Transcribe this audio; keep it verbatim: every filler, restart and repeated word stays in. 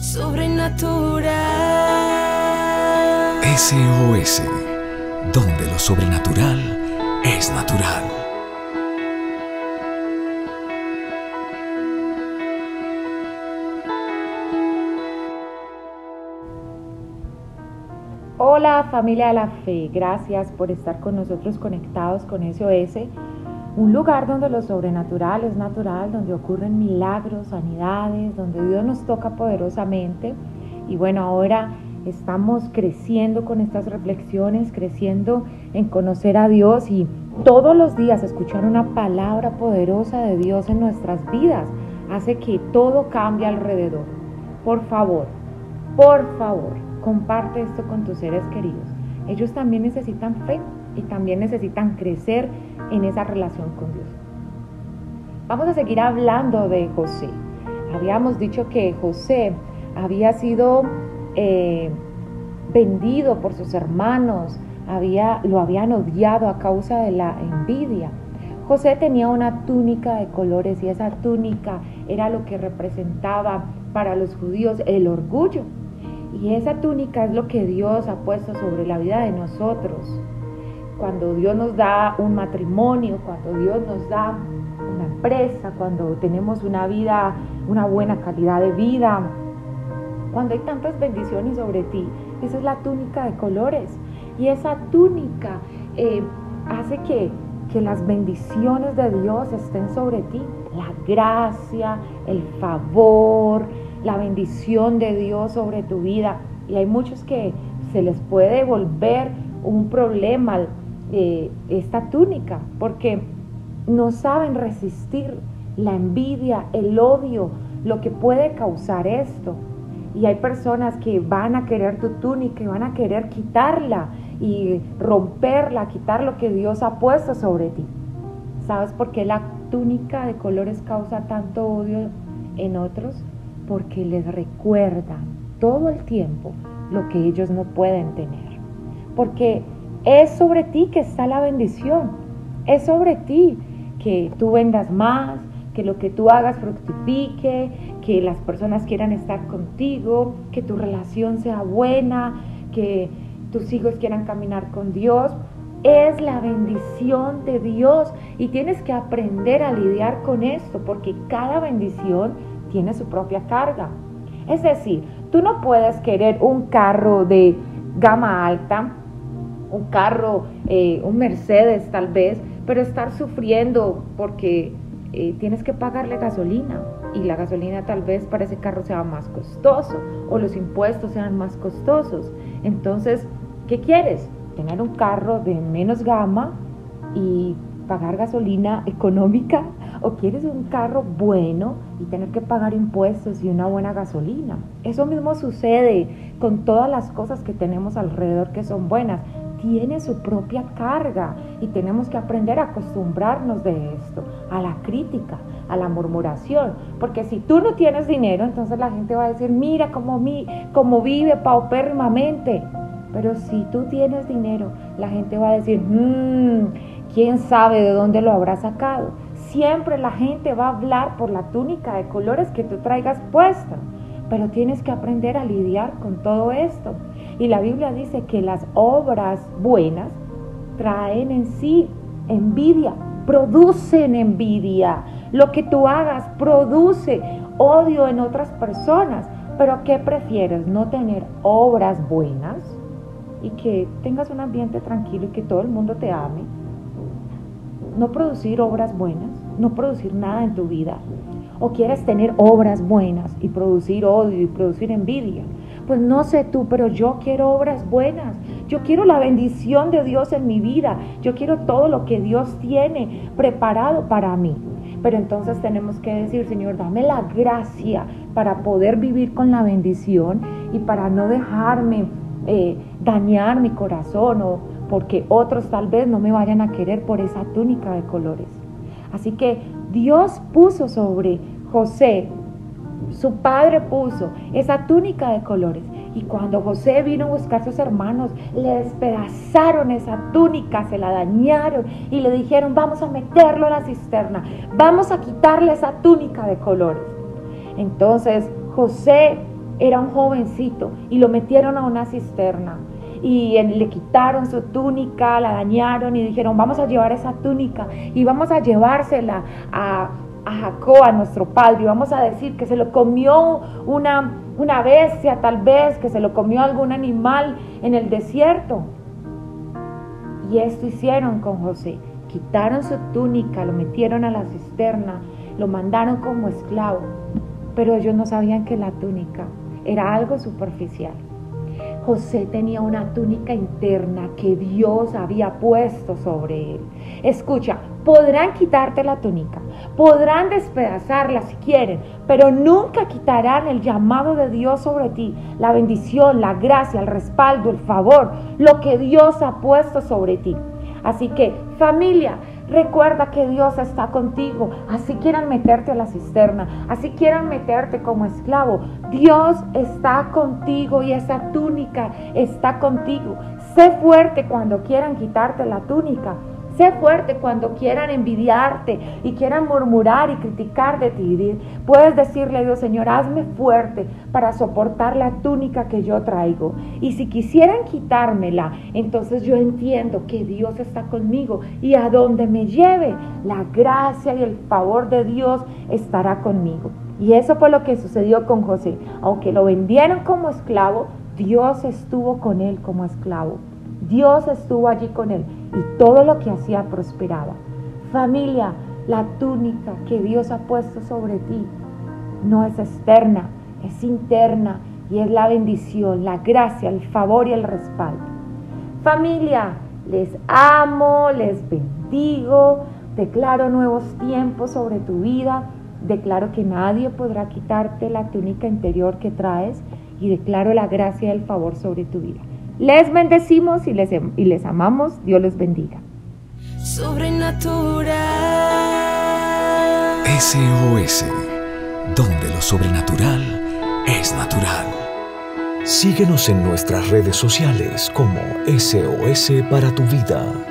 Sobrenatural. S O S, donde lo sobrenatural es natural. Hola familia de la fe, gracias por estar con nosotros conectados con S O S, un lugar donde lo sobrenatural es natural, donde ocurren milagros, sanidades, donde Dios nos toca poderosamente. Y bueno, ahora estamos creciendo con estas reflexiones, creciendo en conocer a Dios y todos los días escuchar una palabra poderosa de Dios en nuestras vidas hace que todo cambie alrededor. Por favor, por favor, comparte esto con tus seres queridos. Ellos también necesitan fe y también necesitan crecer en esa relación con Dios. Vamos a seguir hablando de José. Habíamos dicho que José había sido eh, vendido por sus hermanos, había, lo habían odiado a causa de la envidia. José tenía una túnica de colores y esa túnica era lo que representaba para los judíos el orgullo. Y esa túnica es lo que Dios ha puesto sobre la vida de nosotros. Cuando Dios nos da un matrimonio, cuando Dios nos da una empresa, cuando tenemos una vida, una buena calidad de vida, cuando hay tantas bendiciones sobre ti, esa es la túnica de colores. Y esa túnica eh, hace que, que las bendiciones de Dios estén sobre ti. La gracia, el favor, la bendición de Dios sobre tu vida. Y hay muchos que se les puede volver un problema eh, esta túnica, porque no saben resistir la envidia, el odio, lo que puede causar esto. Y hay personas que van a querer tu túnica y van a querer quitarla y romperla, quitar lo que Dios ha puesto sobre ti. ¿Sabes por qué la túnica de colores causa tanto odio en otros? Porque les recuerdan todo el tiempo lo que ellos no pueden tener. Porque es sobre ti que está la bendición. Es sobre ti que tú vendas más, que lo que tú hagas fructifique, que las personas quieran estar contigo, que tu relación sea buena, que tus hijos quieran caminar con Dios. Es la bendición de Dios y tienes que aprender a lidiar con esto porque cada bendición tiene su propia carga. Es decir, tú no puedes querer un carro de gama alta, un carro, eh, un Mercedes tal vez, pero estar sufriendo porque eh, tienes que pagarle gasolina y la gasolina tal vez para ese carro sea más costoso o los impuestos sean más costosos. Entonces, ¿qué quieres? ¿Tener un carro de menos gama y pagar gasolina económica? ¿O quieres un carro bueno y tener que pagar impuestos y una buena gasolina? Eso mismo sucede con todas las cosas que tenemos alrededor que son buenas. Tiene su propia carga y tenemos que aprender a acostumbrarnos de esto, a la crítica, a la murmuración. Porque si tú no tienes dinero, entonces la gente va a decir, mira cómo, mi, cómo vive paupérrimamente. Pero si tú tienes dinero, la gente va a decir, mmm, ¿quién sabe de dónde lo habrá sacado? Siempre la gente va a hablar por la túnica de colores que tú traigas puesta, pero tienes que aprender a lidiar con todo esto. Y la Biblia dice que las obras buenas traen en sí envidia, producen envidia. Lo que tú hagas produce odio en otras personas. Pero ¿qué prefieres? ¿No tener obras buenas y que tengas un ambiente tranquilo y que todo el mundo te ame? ¿No producir obras buenas? ¿No producir nada en tu vida? ¿O quieres tener obras buenas y producir odio y producir envidia? Pues no sé tú, pero yo quiero obras buenas. Yo quiero la bendición de Dios en mi vida. Yo quiero todo lo que Dios tiene preparado para mí. Pero entonces tenemos que decir, Señor, dame la gracia para poder vivir con la bendición y para no dejarme eh, dañar mi corazón o porque otros tal vez no me vayan a querer por esa túnica de colores. Así que Dios puso sobre José, su padre puso esa túnica de colores. Y cuando José vino a buscar a sus hermanos, le despedazaron esa túnica, se la dañaron y le dijeron, vamos a meterlo en la cisterna, vamos a quitarle esa túnica de colores. Entonces José era un jovencito y lo metieron a una cisterna y le quitaron su túnica, la dañaron y dijeron, vamos a llevar esa túnica y vamos a llevársela a, a Jacob, a nuestro padre, y vamos a decir que se lo comió una, una bestia, tal vez, que se lo comió algún animal en el desierto. Y esto hicieron con José. Quitaron su túnica, lo metieron a la cisterna, lo mandaron como esclavo, pero ellos no sabían que la túnica era algo superficial. José tenía una túnica interna que Dios había puesto sobre él. Escucha, podrán quitarte la túnica, podrán despedazarla si quieren, pero nunca quitarán el llamado de Dios sobre ti, la bendición, la gracia, el respaldo, el favor, lo que Dios ha puesto sobre ti. Así que, familia, recuerda que Dios está contigo. Así quieran meterte a la cisterna, así quieran meterte como esclavo, Dios está contigo y esa túnica está contigo. Sé fuerte cuando quieran quitarte la túnica. Sé fuerte cuando quieran envidiarte y quieran murmurar y criticar de ti. Puedes decirle a Dios, Señor, hazme fuerte para soportar la túnica que yo traigo. Y si quisieran quitármela, entonces yo entiendo que Dios está conmigo y a donde me lleve, la gracia y el favor de Dios estará conmigo. Y eso fue lo que sucedió con José. Aunque lo vendieron como esclavo, Dios estuvo con él como esclavo. Dios estuvo allí con él y todo lo que hacía prosperaba. Familia, la túnica que Dios ha puesto sobre ti no es externa, es interna y es la bendición, la gracia, el favor y el respaldo. Familia, les amo, les bendigo, declaro nuevos tiempos sobre tu vida, declaro que nadie podrá quitarte la túnica interior que traes y declaro la gracia y el favor sobre tu vida. Les bendecimos y les, y les amamos. Dios les bendiga. Sobrenatural. S O S, donde lo sobrenatural es natural. Síguenos en nuestras redes sociales como S O S para tu vida.